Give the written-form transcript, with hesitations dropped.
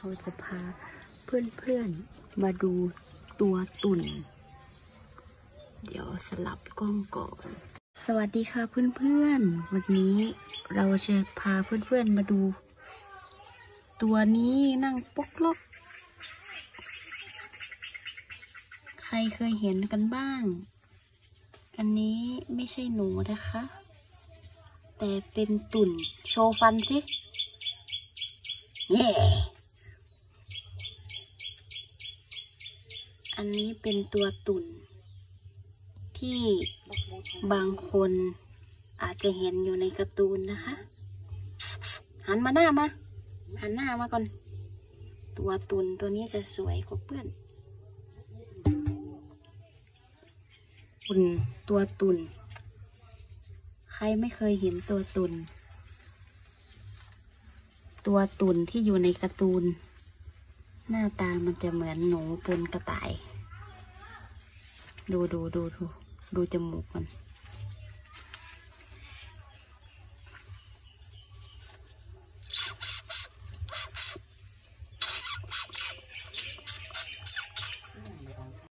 เราจะพาเพื่อนๆมาดูตัวตุ่นเดี๋ยวสลับกล้องก่อนสวัสดีค่ะเพื่อนๆวันนี้เราจะพาเพื่อนๆมาดูตัวนี้นั่งปกลกใครเคยเห็นกันบ้างอันนี้ไม่ใช่หนูนะคะแต่เป็นตุ่นโชว์ฟันสิเย่อันนี้เป็นตัวตุ่นที่บางคนอาจจะเห็นอยู่ในการ์ตูนนะคะหันหน้ามาก่อนตัวตุ่นตัวนี้จะสวยกว่าเพื่อนตัวตุ่นใครไม่เคยเห็นตัวตุ่นที่อยู่ในการ์ตูนหน้าตามันจะเหมือนหนูปนกระต่ายดูจมูกมัน